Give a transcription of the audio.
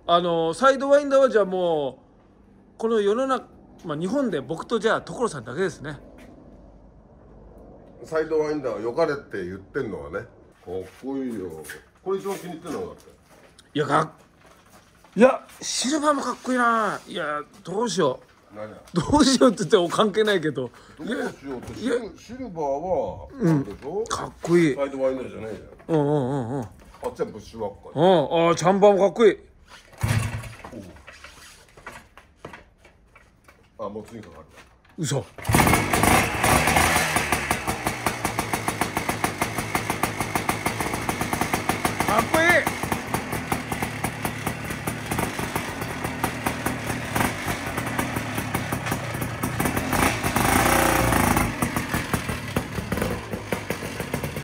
サイドワインダーはじゃあもうこの世の中、日本で僕とじゃあ所さんだけですね。 サイドワインダーは良かれって言ってんのはね、かっこいいよ。これ一番気に入ってんのだって。 いやシルバーもかっこいいな。いやどうしよう何やどうしようって言っても関係ないけど、 どうしようってシルバーはなんでしょ、 かっこいい。 サイドワインダーじゃないじゃん。 うん。 あっちはブッシュワッカー。 チャンバーもかっこいい。 もう次かかる。 嘘。かっこいい。